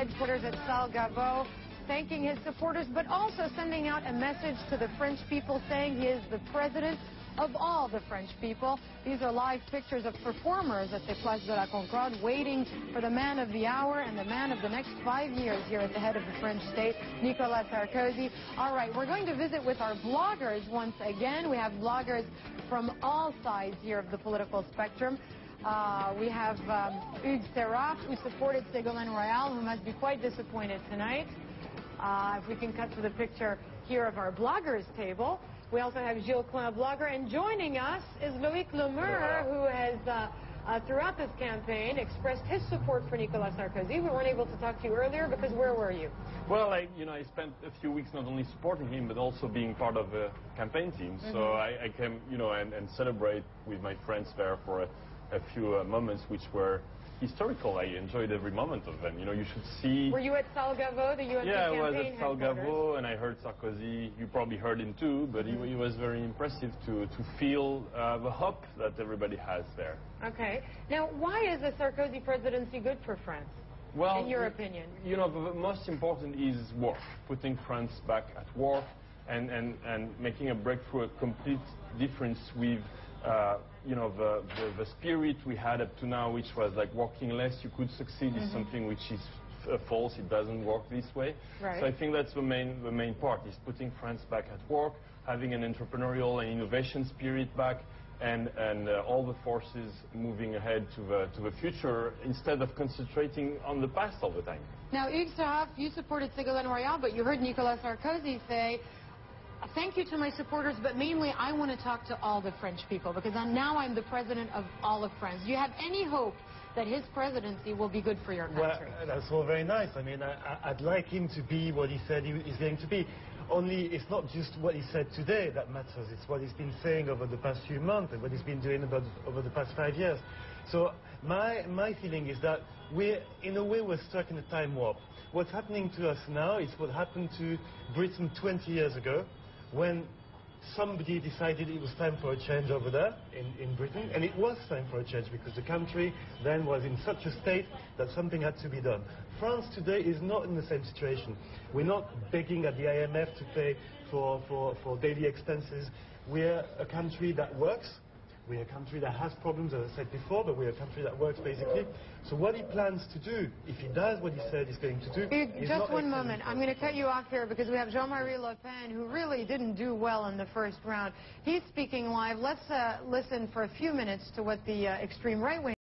headquarters at Salgavo, thanking his supporters, but also sending out a message to the French people saying he is the president of all the French people. These are live pictures of performers at the Place de la Concorde waiting for the man of the hour and the man of the next 5 years here at the head of the French state, Nicolas Sarkozy. All right, we're going to visit with our bloggers once again. We have bloggers from all sides here of the political spectrum. We have Hugues Seraf, who supported Ségolène Royal, who must be quite disappointed tonight. If we can cut to the picture here of our bloggers table. We also have Gilles Klein, blogger, and joining us is Loïc Lemeur, who has, throughout this campaign, expressed his support for Nicolas Sarkozy. We weren't able to talk to you earlier because where were you? Well, I spent a few weeks not only supporting him, but also being part of a campaign team. So I came, and celebrate with my friends there for a few moments which were historical. I enjoyed every moment of them. You should see... Were you at Salgavo, the UNC campaign? Yeah, I was at Salgavo, and I heard Sarkozy. You probably heard him too, but he was very impressive to feel the hope that everybody has there. Okay. Now, why is the Sarkozy presidency good for France, in your opinion? The most important is work, putting France back at work and making a breakthrough, a complete difference with the spirit we had up to now, which was like working less you could succeed, is something which is false. It doesn't work this way. Right. So I think that's the main part, is putting France back at work, having an entrepreneurial and innovation spirit back, and all the forces moving ahead to the future instead of concentrating on the past all the time. Now, Hugues Seraf, you supported Ségolène Royal, but you heard Nicolas Sarkozy say, thank you to my supporters, but mainly I want to talk to all the French people because now I'm the president of all of France. Do you have any hope that his presidency will be good for your country? Well, that's all very nice. I mean, I'd like him to be what he said he's going to be. Only it's not just what he said today that matters. It's what he's been saying over the past few months and what he's been doing over the past 5 years. So my feeling is that in a way, we're stuck in a time warp. What's happening to us now is what happened to Britain 20 years ago, when somebody decided it was time for a change over there in Britain, and it was time for a change because the country then was in such a state that something had to be done. France today is not in the same situation. We're not begging at the IMF to pay for daily expenses. We're a country that works. We're a country that has problems, as I said before, but we're a country that works, basically. So what he plans to do, if he does what he said he's going to do... Just one moment. I'm going to cut you off here because we have Jean-Marie Le Pen, who really didn't do well in the first round. He's speaking live. Let's listen for a few minutes to what the extreme right-wing